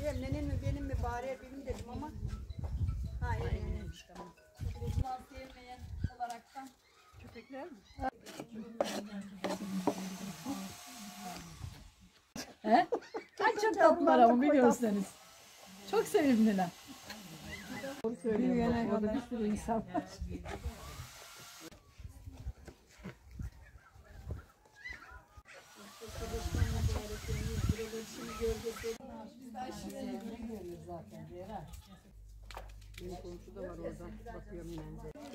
Meryem nenem mi benim mi bari benim dedim ama. Ha neneymiş tamam. Uzman sevmeyen olaraktan. Köpekler mi? He? Ay çok tatlılar ama biliyorsanız. Çok sevimliler. Doğru söylüyorum. Orada bir sürü insan var. Benim komşu da var orada. Bakıyorum ben de.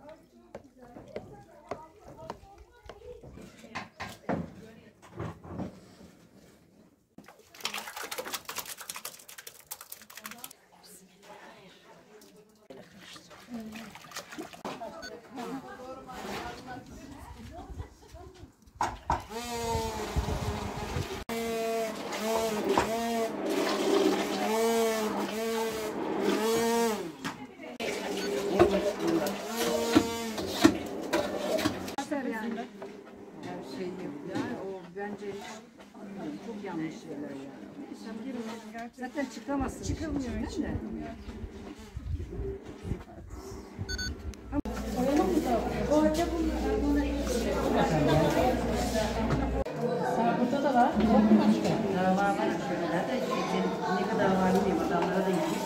Her şey yok yani o bence çok yanlış şeyler yani. Zaten çıkamazsın. Çıkamıyor içine. Burada da var. Daha var şöyle de ne kadar var bilmiyorum adamlara da gideyim.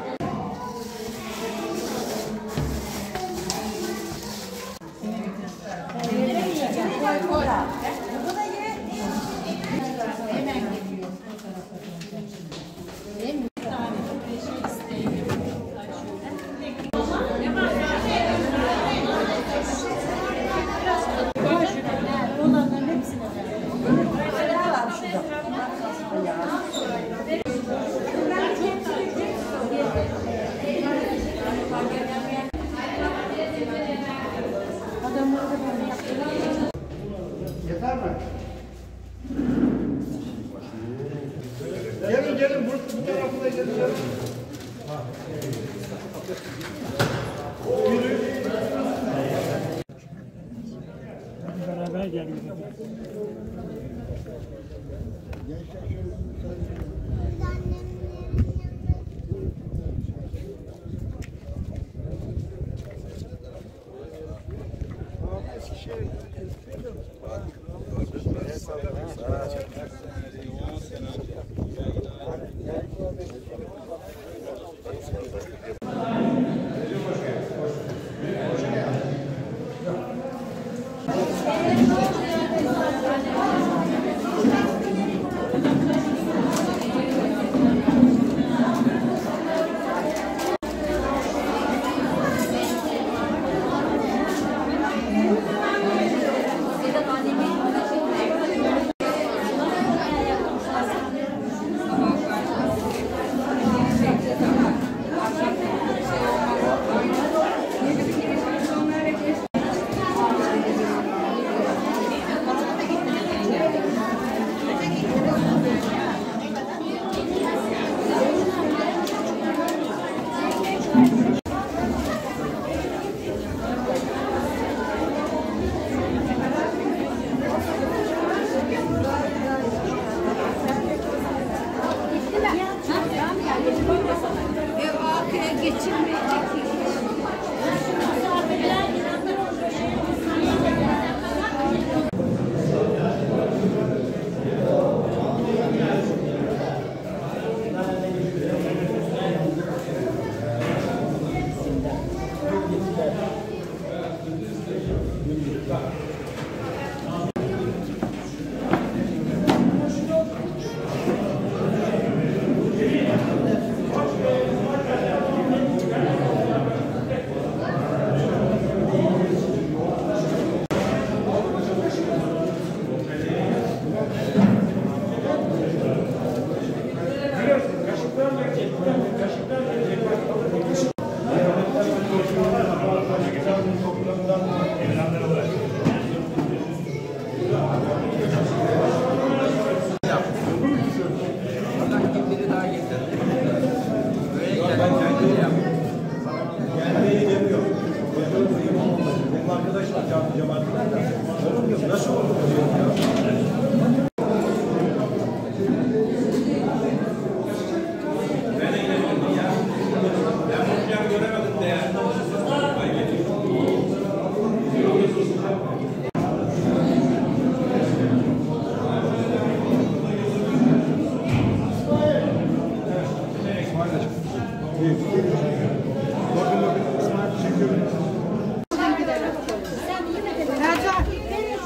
Yeter mi? Gelin gelin bu tarafına gelin. Beraber geldik.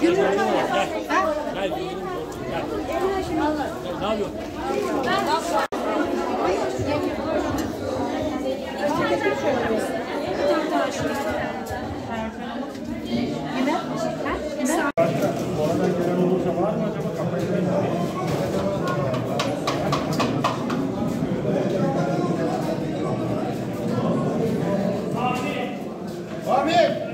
Oradan gelen olursa var mı acaba? Kafayı Amin.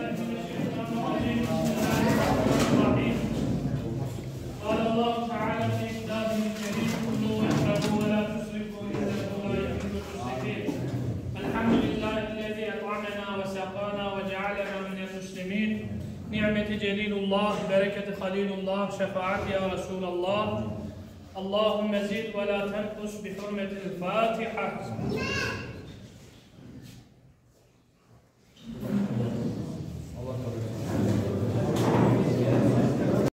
قال الله تعالى في كتابه الكريم كلوا واشربوا ولا تسرفوا انه لا يحب المسرفين. الحمد لله الذي اطعمنا وسقانا وجعلنا من المسلمين. نعمة جليل الله، بركة خليل الله، شفاعة يا رسول الله. اللهم زد ولا تنقص بحرمة الفاتحة.